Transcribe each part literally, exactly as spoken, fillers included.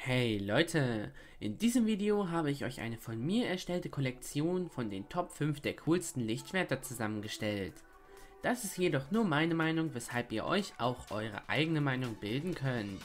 Hey Leute, in diesem Video habe ich euch eine von mir erstellte Kollektion von den Top fünf der coolsten Lichtschwerter zusammengestellt. Das ist jedoch nur meine Meinung, weshalb ihr euch auch eure eigene Meinung bilden könnt.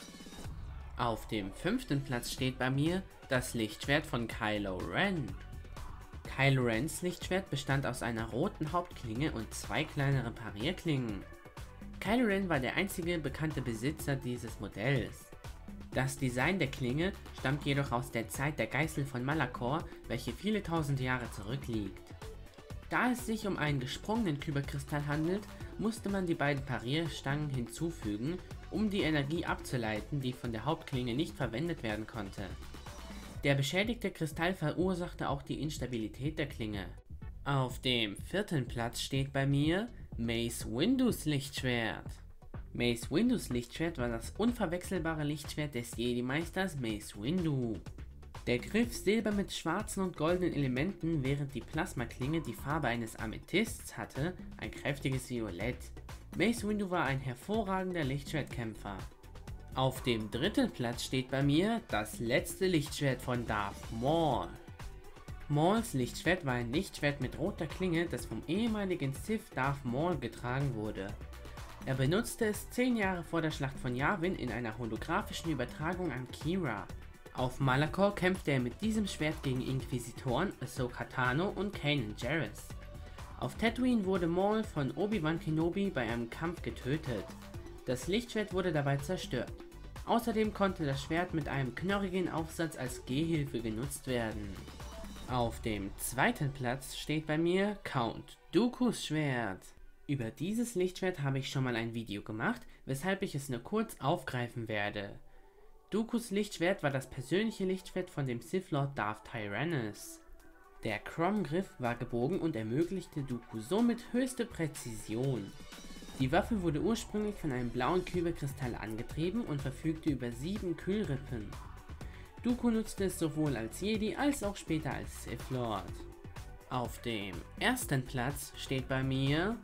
Auf dem fünften Platz steht bei mir das Lichtschwert von Kylo Ren. Kylo Rens Lichtschwert bestand aus einer roten Hauptklinge und zwei kleineren Parierklingen. Kylo Ren war der einzige bekannte Besitzer dieses Modells. Das Design der Klinge stammt jedoch aus der Zeit der Geißel von Malachor, welche viele tausend Jahre zurückliegt. Da es sich um einen gesprungenen Kyberkristall handelt, musste man die beiden Parierstangen hinzufügen, um die Energie abzuleiten, die von der Hauptklinge nicht verwendet werden konnte. Der beschädigte Kristall verursachte auch die Instabilität der Klinge. Auf dem vierten Platz steht bei mir Mace Windus Lichtschwert. Mace Windus Lichtschwert war das unverwechselbare Lichtschwert des Jedi-Meisters Mace Windu. Der Griff silber mit schwarzen und goldenen Elementen, während die Plasmaklinge die Farbe eines Amethysts hatte, ein kräftiges Violett. Mace Windu war ein hervorragender Lichtschwertkämpfer. Auf dem dritten Platz steht bei mir das letzte Lichtschwert von Darth Maul. Mauls Lichtschwert war ein Lichtschwert mit roter Klinge, das vom ehemaligen Sith Darth Maul getragen wurde. Er benutzte es zehn Jahre vor der Schlacht von Yavin in einer holographischen Übertragung an Qi'ra. Auf Malachor kämpfte er mit diesem Schwert gegen Inquisitoren Ahsoka Tano und Kanan Jarrus. Auf Tatooine wurde Maul von Obi-Wan Kenobi bei einem Kampf getötet. Das Lichtschwert wurde dabei zerstört. Außerdem konnte das Schwert mit einem knorrigen Aufsatz als Gehhilfe genutzt werden. Auf dem zweiten Platz steht bei mir Count Dooku's Schwert. Über dieses Lichtschwert habe ich schon mal ein Video gemacht, weshalb ich es nur kurz aufgreifen werde. Dooku's Lichtschwert war das persönliche Lichtschwert von dem Sith Lord Darth Tyrannus. Der Chrome-Griff war gebogen und ermöglichte Dooku somit höchste Präzision. Die Waffe wurde ursprünglich von einem blauen Kyberkristall angetrieben und verfügte über sieben Kühlrippen. Dooku nutzte es sowohl als Jedi als auch später als Sith Lord. Auf dem ersten Platz steht bei mir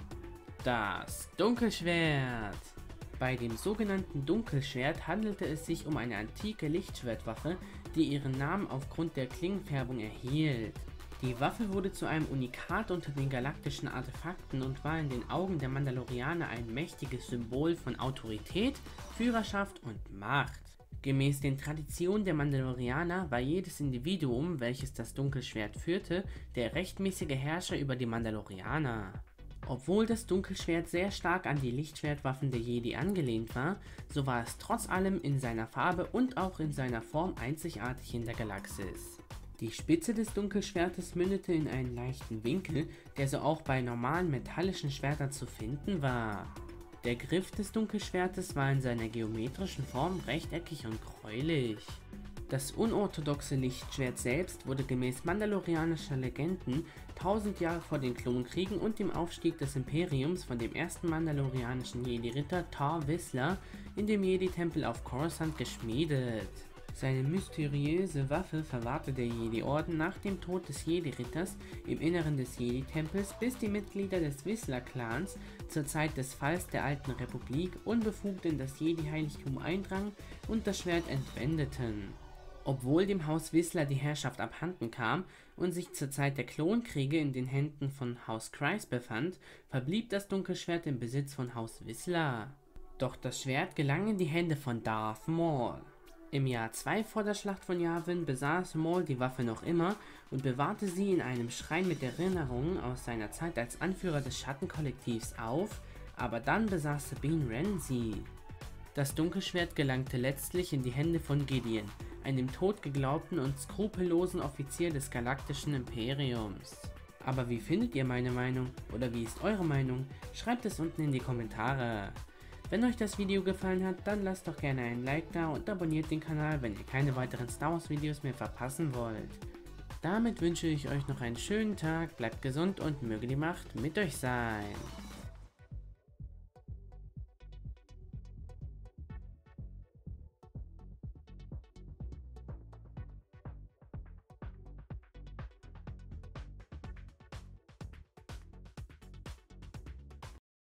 das Dunkelschwert. Bei dem sogenannten Dunkelschwert handelte es sich um eine antike Lichtschwertwaffe, die ihren Namen aufgrund der Klingenfärbung erhielt. Die Waffe wurde zu einem Unikat unter den galaktischen Artefakten und war in den Augen der Mandalorianer ein mächtiges Symbol von Autorität, Führerschaft und Macht. Gemäß den Traditionen der Mandalorianer war jedes Individuum, welches das Dunkelschwert führte, der rechtmäßige Herrscher über die Mandalorianer. Obwohl das Dunkelschwert sehr stark an die Lichtschwertwaffen der Jedi angelehnt war, so war es trotz allem in seiner Farbe und auch in seiner Form einzigartig in der Galaxis. Die Spitze des Dunkelschwertes mündete in einen leichten Winkel, der so auch bei normalen metallischen Schwertern zu finden war. Der Griff des Dunkelschwertes war in seiner geometrischen Form rechteckig und gräulich. Das unorthodoxe Lichtschwert selbst wurde gemäß mandalorianischer Legenden tausend Jahre vor den Klonkriegen und dem Aufstieg des Imperiums von dem ersten mandalorianischen Jedi-Ritter Tar Vizsla in dem Jedi-Tempel auf Coruscant geschmiedet. Seine mysteriöse Waffe verwahrte der Jedi-Orden nach dem Tod des Jedi-Ritters im Inneren des Jedi-Tempels, bis die Mitglieder des Vizsla-Clans zur Zeit des Falls der Alten Republik unbefugt in das Jedi-Heiligtum eindrangen und das Schwert entwendeten. Obwohl dem Haus Vizsla die Herrschaft abhanden kam und sich zur Zeit der Klonkriege in den Händen von Haus Kryze befand, verblieb das Dunkelschwert im Besitz von Haus Vizsla. Doch das Schwert gelang in die Hände von Darth Maul. Im Jahr zwei vor der Schlacht von Yavin besaß Maul die Waffe noch immer und bewahrte sie in einem Schrein mit Erinnerungen aus seiner Zeit als Anführer des Schattenkollektivs auf, aber dann besaß Sabine Wren sie. Das Dunkelschwert gelangte letztlich in die Hände von Gideon, einem totgeglaubten und skrupellosen Offizier des galaktischen Imperiums. Aber wie findet ihr meine Meinung? Oder wie ist eure Meinung? Schreibt es unten in die Kommentare. Wenn euch das Video gefallen hat, dann lasst doch gerne ein Like da und abonniert den Kanal, wenn ihr keine weiteren Star Wars Videos mehr verpassen wollt. Damit wünsche ich euch noch einen schönen Tag, bleibt gesund und möge die Macht mit euch sein.